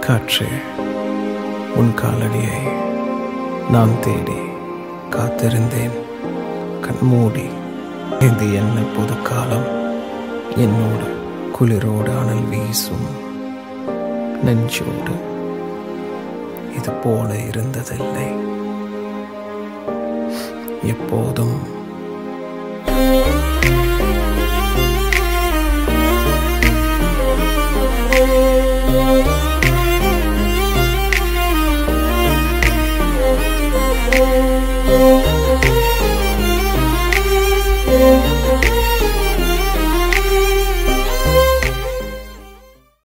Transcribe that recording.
காற்றே, உன் காலடியை நான் தேடி காத்திருந்தேன் கண்மூடி. இது என்ன புது காலம், என்னோடு குளிரோடு அனல் வீசும் நெஞ்சோடு. இது போல இருந்ததில்லை, எப்போதும்